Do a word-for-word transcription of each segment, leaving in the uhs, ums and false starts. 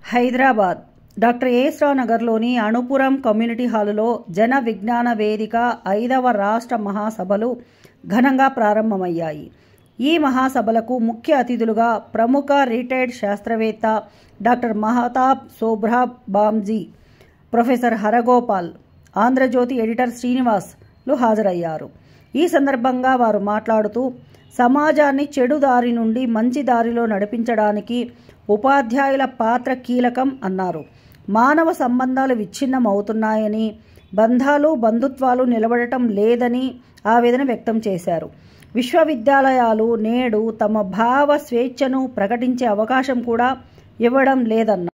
Hyderabad doctor yes రావు నగర్లోని అణుపురం community హాలులో జన విజ్ఞాన వేదిక ఐదవ రాష్ట్ర మహాసభలు ఘనంగా ప్రారంభమయ్యాయి. ఈ మహాసభలకు ముఖ్య అతిథులుగా ప్రముఖ రిటైర్డ్ శాస్త్రవేత్త doctor Mahtab Sohrab Bamji, professor Haragopal, Andhrajyothy editor శ్రీనివాస్లు హాజరయ్యారు. ఈ సందర్భంగా వారు మాట్లాడుతూ సమాజాన్ని చెడు దారి నుండి మంచి దారిలో నడిపించడానికి ఉపాధ్యాయుల పాత్ర కీలకం అన్నారు. మానవ సంబంధాలు విచ్ఛిన్నం అవుతున్నాయని, బంధాలు బంధుత్వాలు నిలబడటం లేదని ఆవేదన వ్యక్తం చేశారు. విశ్వవిద్యాలయాలు నేడు తమ భావ స్వేచ్ఛను ప్రకటించే అవకాశం కూడా ఇవ్వడం లేదన్నారు.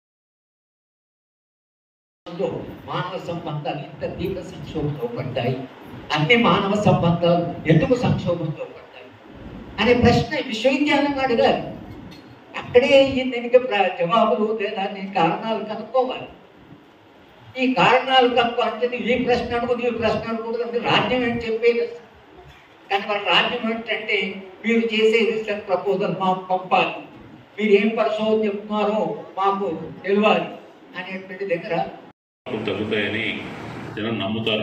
మానవ సంబంధాలు ఇంత తీవ్ర సంక్షోభంతో పడ్డాయి, అన్ని మానవ సంబంధాలు ఎందుకు సంక్షోభంతో పడ్డాయి అనే ప్రశ్న విశ్వవిద్యాలయం అడిగారు. అక్కడే దీనికి జవాబులు లేదా కారణాలు కనుక్కోవాలి. ఈ కారణాలు కనుక్కో అంటే ఈ ప్రశ్న అడుగుదు ఈ ప్రశ్న అడుగుదు అంటే రాజ్యం ఏంటి చెప్పేది. కానీ వాళ్ళ రాజ్యం ఏంటంటే మీరు చేసే రీసెర్చ్ ప్రపోజల్ మాకు పంపాలి, మీరు ఏం పరిశోధన చెప్తున్నారో మాకు తెలియాలి అనేటువంటి దగ్గర తగ్గుతాయని జనం నమ్ముతారు.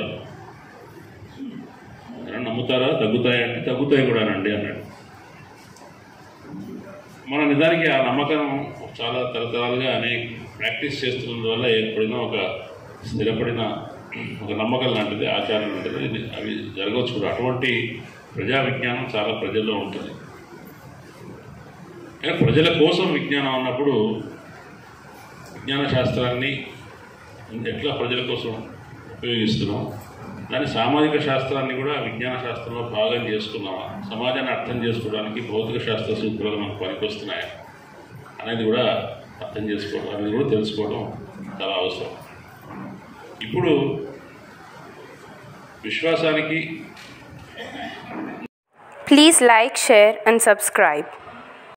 జనం నమ్ముతారా తగ్గుతాయంటే తగ్గుతాయి కూడానండి అన్నాడు. మన నిజానికి ఆ నమ్మకం చాలా తరతరాలుగా అనేక ప్రాక్టీస్ చేస్తున్నందువల్ల ఏర్పడిన ఒక స్థిరపడిన ఒక నమ్మకం లాంటిది, ఆచారం లాంటిది. అవి జరగవచ్చు కూడా. అటువంటి ప్రజా విజ్ఞానం చాలా ప్రజల్లో ఉంటుంది. కానీ ప్రజల కోసం విజ్ఞానం అన్నప్పుడు విజ్ఞాన శాస్త్రాన్ని ఎట్లా ప్రజల కోసం ఉపయోగిస్తున్నాం, దాని సామాజిక శాస్త్రాన్ని కూడా విజ్ఞాన శాస్త్రంలో భాగం చేసుకున్నామా, సమాజాన్ని అర్థం చేసుకోవడానికి భౌతిక శాస్త్ర సూత్రాలు మనకు పనికొస్తున్నాయా అనేది కూడా అర్థం చేసుకోవడం, అనేది కూడా తెలుసుకోవడం చాలా అవసరం. ఇప్పుడు విశ్వాసానికి please like, share and subscribe.